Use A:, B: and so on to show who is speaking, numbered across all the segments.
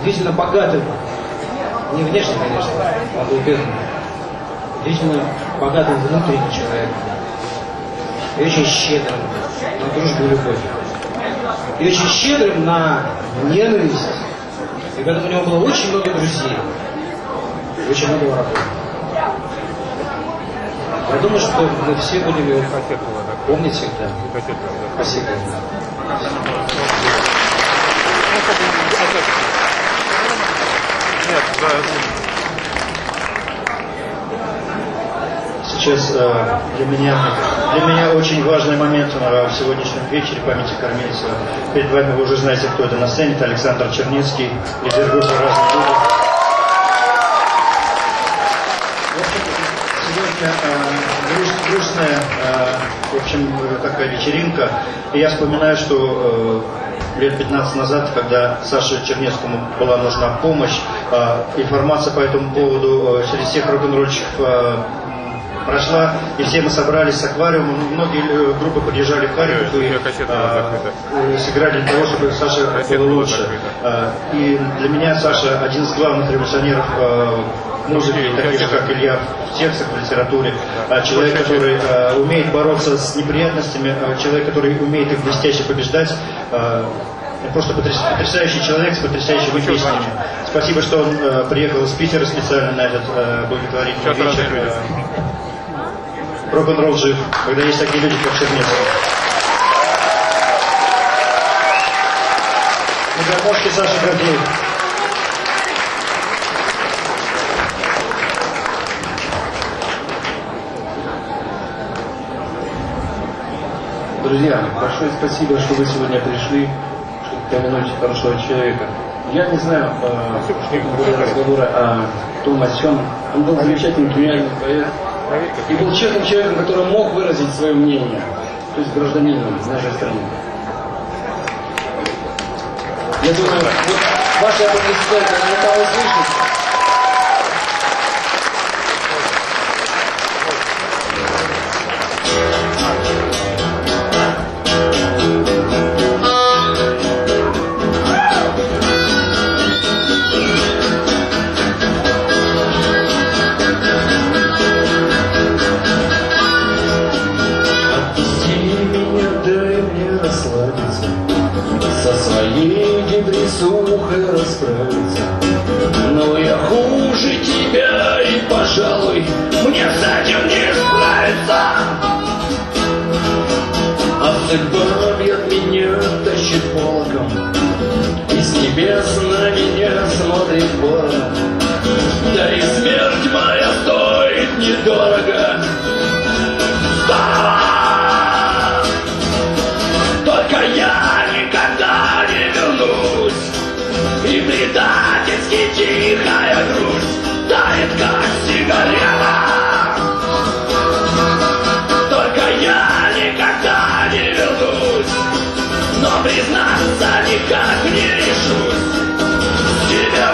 A: удивительно богатым, не внешне, конечно, он был бедным, удивительно богатым внутренним человеком, и очень щедрым на дружбу и любовь, и очень щедрым на ненависть, и поэтому у него было очень много друзей, и очень много врагов. Я думаю, что мы все будем его помнить всегда. Спасибо.
B: Сейчас для меня очень важный момент в сегодняшнем вечере памяти кормильца. Перед вами вы уже знаете, кто это на сцене. Это Александр Чернецкий, лидер группы «Разные люди». Сегодня грустная, в общем, такая вечеринка. И я вспоминаю, что лет 15 назад, когда Саше Чернецкому была нужна помощь, информация по этому поводу через всех рок-н-ролльщиков прошла, и все мы собрались с аквариумом. Многие группы подъезжали в Харьков и сыграли для того, чтобы Саше было лучше. И для меня Саша один из главных революционеров музыки, таких же, как Илья в текстах, в литературе. Человек, который умеет бороться с неприятностями, человек, который умеет их блестяще побеждать. Просто потрясающий человек с потрясающими песнями. Спасибо, что он приехал из Питера специально на этот благотворительный вечер. Рок-н-ролл жив, когда есть такие люди, как Чернецкий. На гармошке Саша Гордеев.
C: Друзья, большое спасибо, что вы сегодня пришли, чтобы помянуть хорошего человека. Я не знаю, были разговоры о том, о чем. Он был замечательный гениальный поэт и был честным человеком, который мог выразить свое мнение, то есть гражданином в нашей стране. Я думаю, вот ваши аплодисменты наверняка услышат.
D: Расправиться. Но я хуже тебя, и, пожалуй, мне с этим не справиться. А судьба бьет меня, тащит волоком, и с небес на меня смотрит ворон. Да и смерть моя стоит недорого. Только я никогда не вернусь. И предательски тихая грусть тает, как сигарета. Только я никогда не вернусь, но признаться никак не решусь. Тебе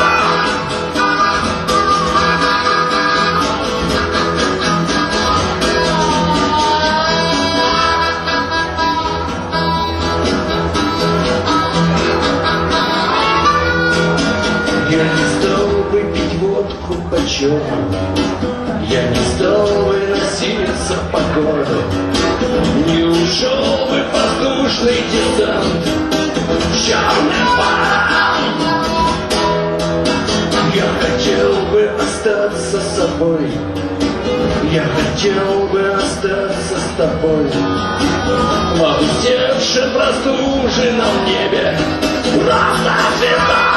D: я не стал бы пить водку по-черному, я не стал бы носиться по городу, не ушел бы воздушный десант черным паром. Я хотел бы остаться собой, я хотел бы остаться с тобой в опустевшем простуженном небе просто звезда.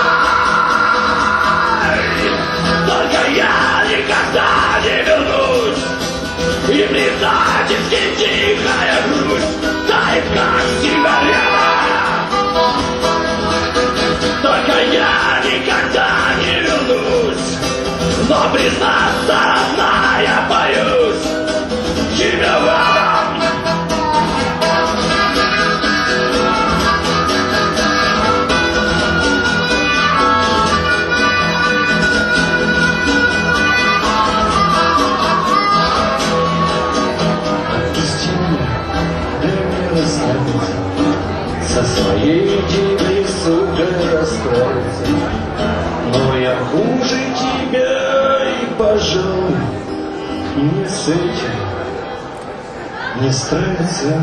D: Только я никогда не вернусь, и предательски тихая грусть тает, как сигарета. Только я никогда не вернусь, но признаться, родная, боюсь тебя в этом. Со своей дивной сугой расправиться.
C: справиться. Но я хуже тебя и, пожалуй, мне с этим не справиться.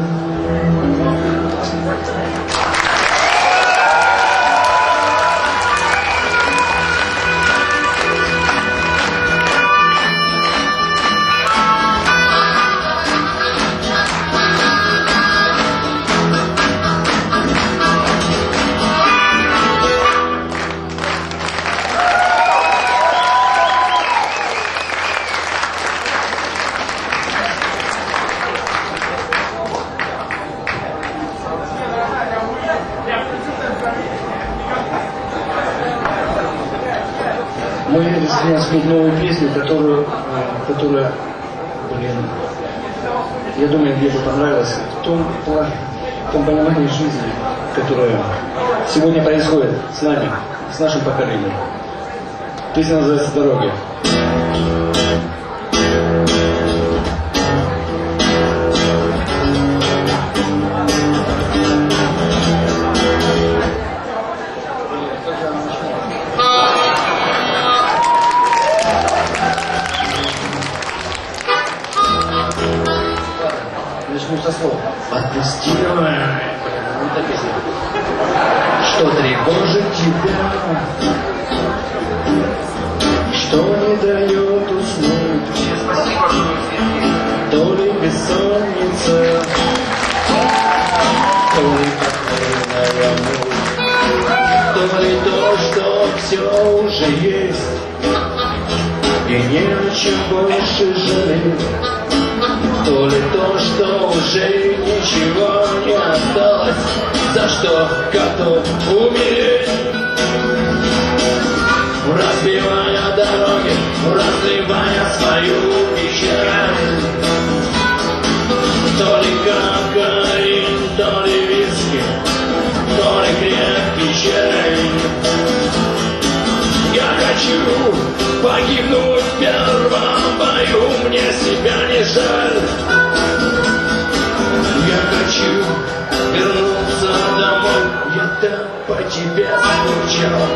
C: Мы решили спеть новую песню, которая, я думаю, где-то понравилась в том понимании жизни, которая сегодня происходит с нами, с нашим поколением. Песня называется «Дороги». Начну со слов. Отпусти, что тревожит тебя, что не дает уснуть. То ли бессонница, то ли покойная ночь, то ли то, что все уже есть, и не о чем больше жалеть. То ли то, что уже ничего не осталось, за что готов умереть. Разбивая дороги, разливая свою печаль. То ли кокаин, то ли виски, то ли крепкий чай. Я хочу погибнуть в первом бою, мне себя не жаль. Я хочу вернуться домой, я так по тебе скучал.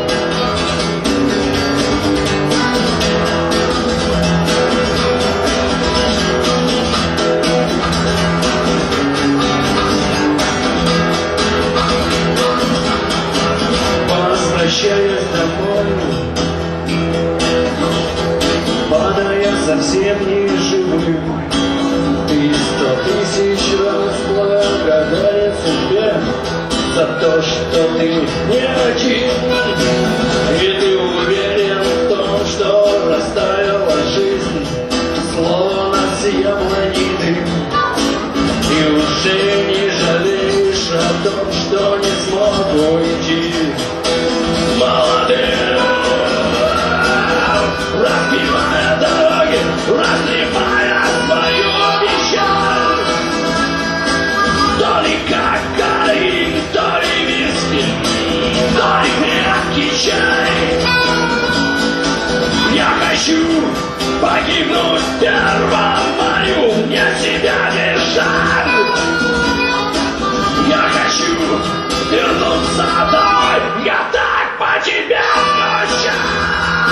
C: Возвращаясь домой, падая совсем не живым, ты 100 000 раз благодарен себе за то, что ты не один. И ты уверен в том, что растаяла жизнь, словно с яблони дым. И уже не жалеешь о том, что не смог уйти молодым. Разбивая дороги, разливая свою печаль. То ли кокаин, то ли виски, то ли крепкий чай. Я хочу погибнуть в первом бою, мне себя не жаль. Я хочу вернуться домой, я так по тебе скучал.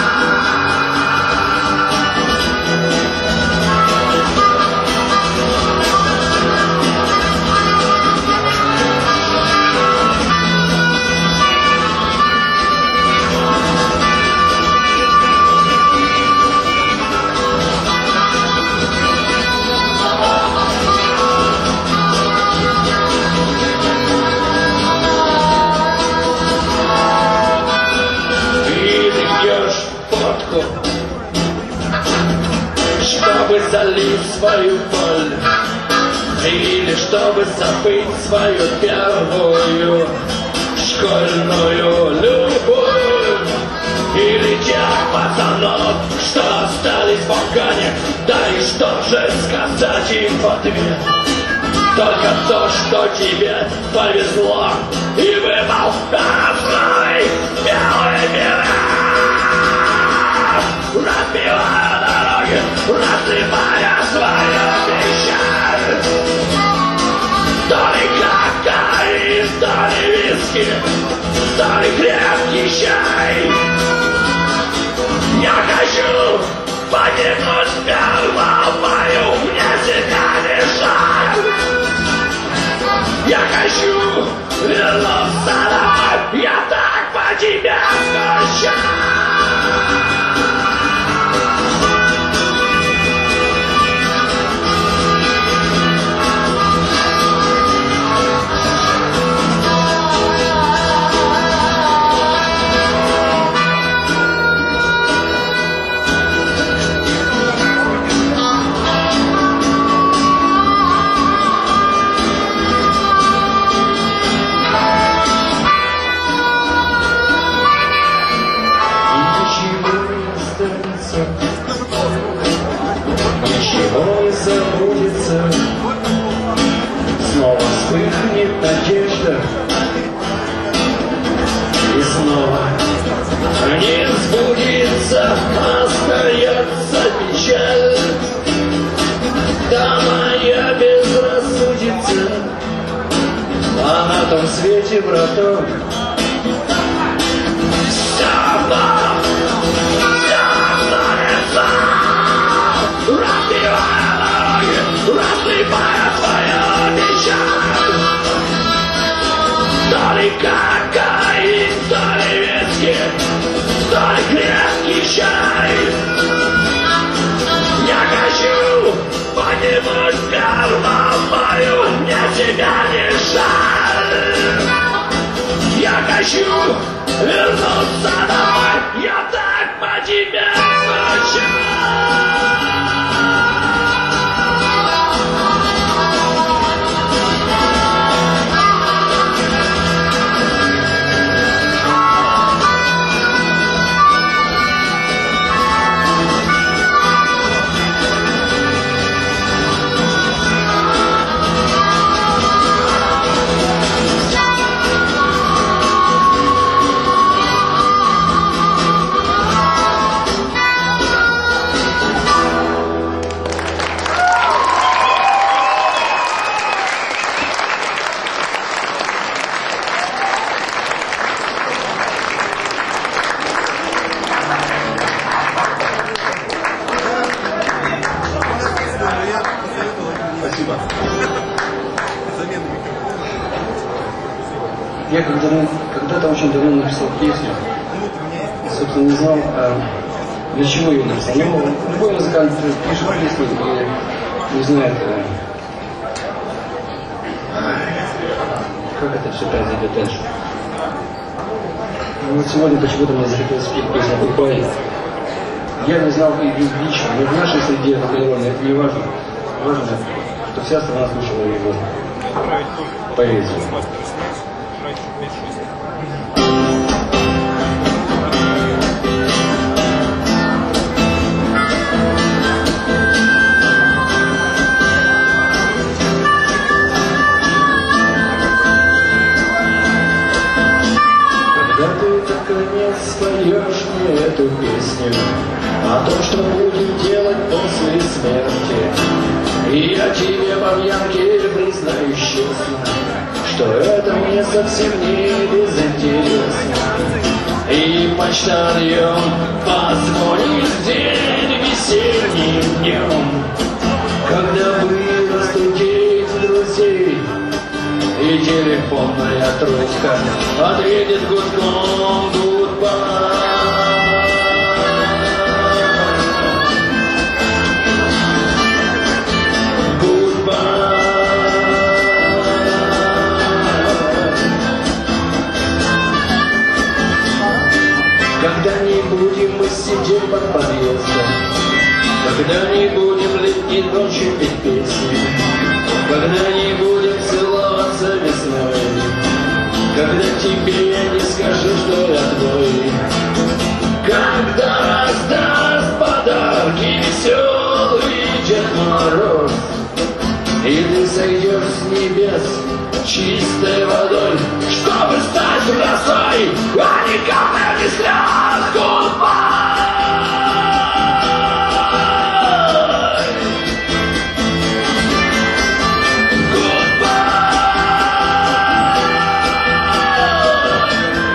C: Чтобы залить свою боль, или чтобы забыть свою первую школьную любовь, или тех пацанов, что остались в Афгане, да и что же сказать им в ответ? Только то, что тебе повезло и выпал основной белый мир. Разбивая дороги, разливая свою печаль. То ли кокаин, то ли виски,
D: старый крепкий чай. Я хочу погибнуть первому, мне тебя не жаль. Я хочу вернуться домой, я так по тебе скучаю.
C: Ничего не забудется, снова вспыхнет надежда, и снова
D: Не сбудется, остается печаль. Да моя безрассудица,
C: а на том свете, браток,
D: разбивая дороги, разливая свою печаль. То ли кокаин, то ли виски, то ли крепкий чай. Я хочу погибнуть первому, мне тебя не жаль. Я хочу вернуться домой, я так по тебе скучаю.
C: Я когда-то очень давно написал песню, собственно, не знал, для чего ее написал. Ну, любой музыкант пишет песню и не знает, как это все произойдет дальше. Ну, вот сегодня почему-то мне захотелось спеть песню «Гудбай». Я не знал и лично, но в нашей среде это не важно. Важно, что вся страна слушала его поэзию.
D: Когда ты наконец споешь мне эту песню о том, что будем делать после смерти, и я тебе по пьянке признаюсь честно, что это мне совсем не безинтересно. И почтальон позвонит в день весенним днем, когда было студить друзей, и телефонная трубка ответит гудком «Гудбай». Когда не будем мы сидеть под подъездом, когда не будем летней ночью петь песни, когда не будем целоваться весной, когда тебе я не скажу, что я твой, когда раздаст подарки веселый Дед Мороз, и ты сойдешь с небес чистой водой, чтобы стать росой, а не каплями слез. Гудбай! Гудбай!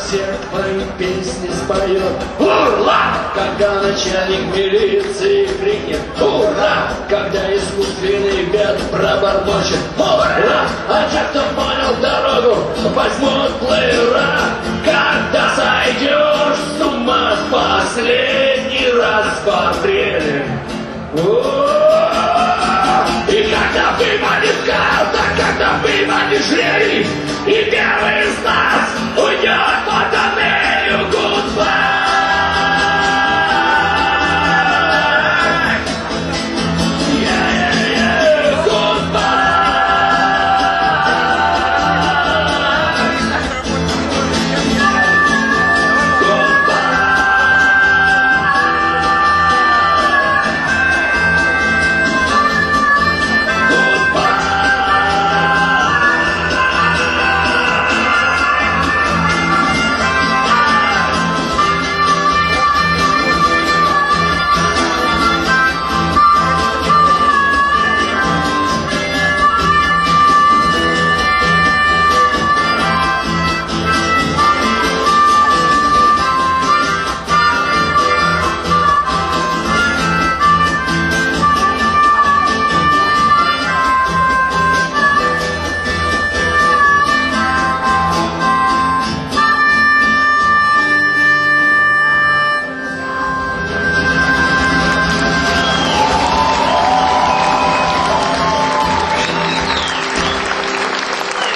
D: все твои песни споет. Ура! Когда начальник милиции крикнет ура! Когда искусственный бед пробормочет ура! А те, кто понял дорогу, возьмут плеера. Когда сойдешь с ума в последний раз по апреле. И когда выманит карта, когда выманишь рей, и первый из нас уйдет по тоннелю. Goodbye.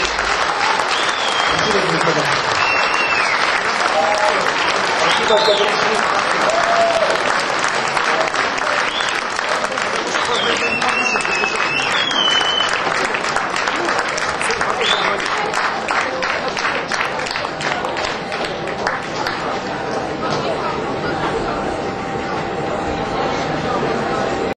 A: Спасибо.